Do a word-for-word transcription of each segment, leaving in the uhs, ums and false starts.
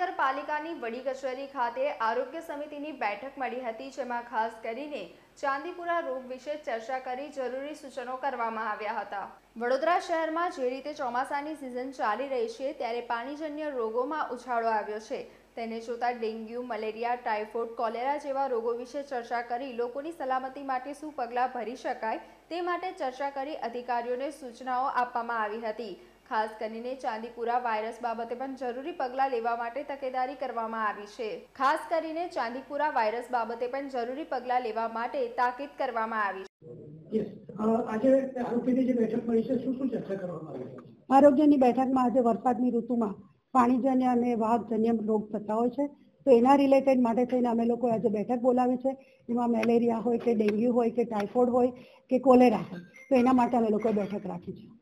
મહાનગરપાલિકાની વડી કચેરી ખાતે આરોગ્ય સમિતિની બેઠક મળી હતી, જેમાં ખાસ કરીને ચાંદીપુરા રોગ વિશે ચર્ચા કરી જરૂરી સૂચનો કરવામાં આવ્યા હતા। વડોદરા શહેરમાં જે રીતે ચોમાસાની સિઝન ચાલી રહી છે ત્યારે પાણીજન્ય રોગોમાં ઉછાળો આવ્યો છે। તેને જોતા ડેન્ગ્યુ, મલેરિયા, ટાઇફોઇડ, કોલેરા જેવા રોગો વિશે ચર્ચા કરી લોકોની સલામતી માટે શું પગલાં ભરી શકાય તે માટે ચર્ચા કરી અધિકારીઓને સૂચનાઓ આપવામાં આવી હતી। ખાસ કરીને ચાંદીપુરા વાયરસ બાબતે પણ જરૂરી પગલાં લેવા માટે તકેદારી કરવામાં આવી છે। ખાસ કરીને ચાંદીપુરા વાયરસ બાબતે પણ જરૂરી પગલાં લેવા માટે તાકીદ કરવામાં આવી છે। આજે આરોગ્યની જે બેઠક મળી છે શું શું ચર્ચા કરવામાં આવી છે? આરોગ્યની બેઠકમાં આજે વરસાદની ઋતુમાં પાણીજન્ય અને વાહકજન્ય રોગ થતા હોય છે, તો એના રિલેટેડ માટે થઈને અમે લોકો આજે બેઠક બોલાવી છે। એમાં મેલેરિયા હોય કે ડેન્ગ્યુ હોય કે ટાઇફોઇડ હોય કે કોલેરા હોય, તો એના માટે અમે લોકોએ બેઠક રાખી છે।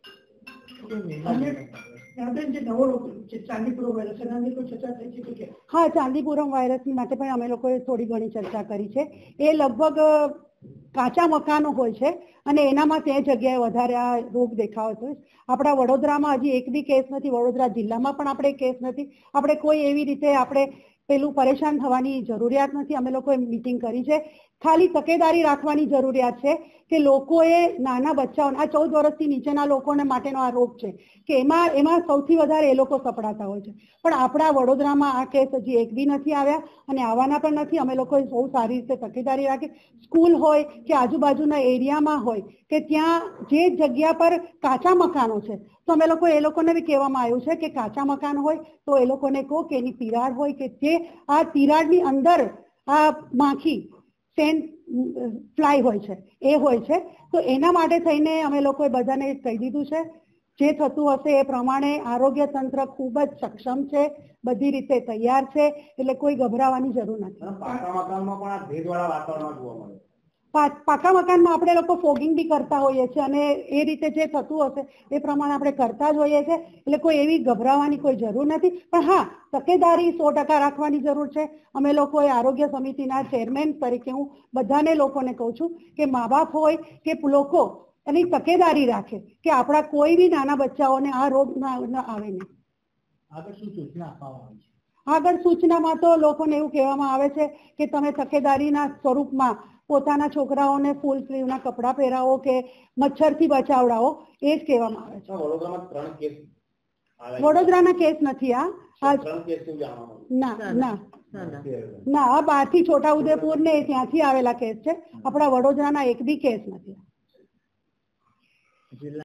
हाँ, चांदीपुरम वायरस માટે પણ અમે લોકોએ થોડી ઘણી ચર્ચા કરી છે। એ લગભગ કાચા મકાનો હોય છે અને એનામાં તે જગ્યાએ વધારે આ રોગ દેખાતો હોય। આપણા વડોદરામાં હજી એક બી કેસ નથી, વડોદરા જિલ્લામાં પણ આપણે કેસ નથી। આપણે કોઈ એવી રીતે આપણે પેલું પરેશાન થવાની જરૂરિયાત નથી। અમે લોકોએ મીટિંગ કરી છે। ખાલી તકેદારી રાખવાની જરૂરિયાત છે કે લોકોએ નાના બચ્ચાઓને, આ ચૌદ વર્ષથી નીચેના લોકોને માટેનો આ રોગ છે કે એમાં એમાં સૌથી વધારે એ લોકો સપડાતા હોય છે, પણ આપણા વડોદરામાં આ કેસ હજી એક બી નથી આવ્યા અને આવવાના પણ નથી। અમે લોકોએ બહુ સારી રીતે તકેદારી રાખી। સ્કૂલ હોય કે આજુબાજુના એરિયામાં હોય કે ત્યાં જે જગ્યા પર કાચા મકાનો છે, તો અમે લોકો એ લોકોને બી કહેવામાં આવ્યું છે કે કાચા મકાન હોય તો એ લોકોને કહો કે એની તિરાડ હોય કે જે આ તિરાડની અંદર આ માખી સેન્ટ ફ્લાય હોય છે એ હોય છે, તો એના માટે થઈને અમે લોકોએ બધાને કહી દીધું છે। જે થતું હશે એ પ્રમાણે આરોગ્ય તંત્ર ખૂબ જ સક્ષમ છે, બધી રીતે તૈયાર છે, એટલે કોઈ ગભરાવાની જરૂર નથી। પાકા મકાનમાં પણ આ ભેજવાળા વાતાવરણ જોવા મળે। પાકા મકાનમાં આપણે લોકો ફોગિંગ બી કરતા હોઈએ છીએ અને એ રીતે જે થતું હશે એ પ્રમાણે આપણે કરતા જ હોઈએ છીએ, એટલે કોઈ એવી ગભરાવાની કોઈ જરૂર નથી। પણ હા, તકેદારી સો ટકા રાખવાની જરૂર છે। અમે લોકોએ આરોગ્ય સમિતિના ચેરમેન તરીકે હું બધાને લોકોને કહું છું કે મા બાપ હોય કે લોકો એની તકેદારી રાખે કે આપણા કોઈ બી નાના બચ્ચાઓને આ રોગ ના આવે નહીં। આગળ શું સૂચના આપવામાં આવી છે? આગળ સૂચનામાં તો લોકોને એવું કહેવામાં આવે છે કે તમે તકેદારીના સ્વરૂપમાં પોતાના છોકરાઓને ફૂલ સ્લીવના કપડાં પહેરાવો કે મચ્છરથી બચાવડાવો, એ જ કહેવામાં આવે છે। વડોદરામાં ત્રણ કેસ વડોદરાના કેસ નથી આ ત્રણ કેસ ના ના ના આ બહારથી છોટાઉદેપુર ને ત્યાંથી આવેલા કેસ છે। આપણા વડોદરાના એક બી કેસ નથી।